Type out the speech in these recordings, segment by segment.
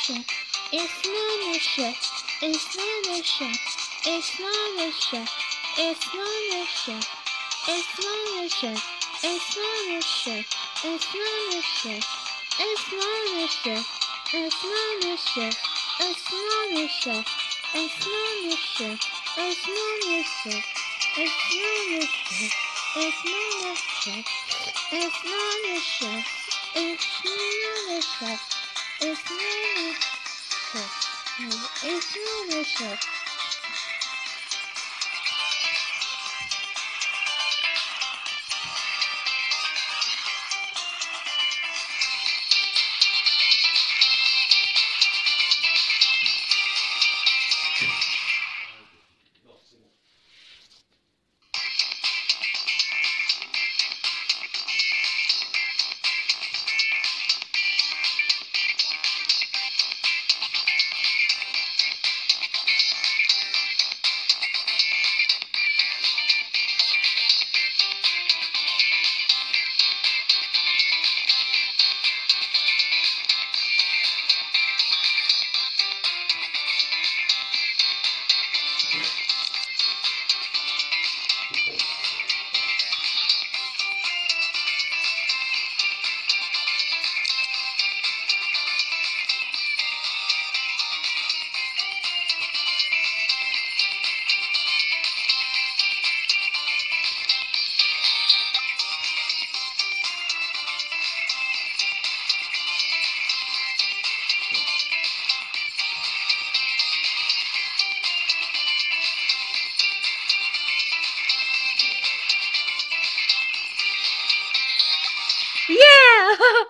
shit. It's not a shit. It's not a shit. It's not a shit. It's not a shit. It's not a shit. It's not a shit. It's not a shit. It's not a shit. It's not a shit. It's not a shit. It's not a shit. It's not a shit. It's not a shit. It's not a shit. It's not a shit. It's not a shit. It's not a shit. It's not a shit. Yeah!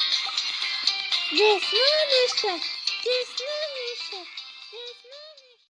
This one is the. This one is the. This one.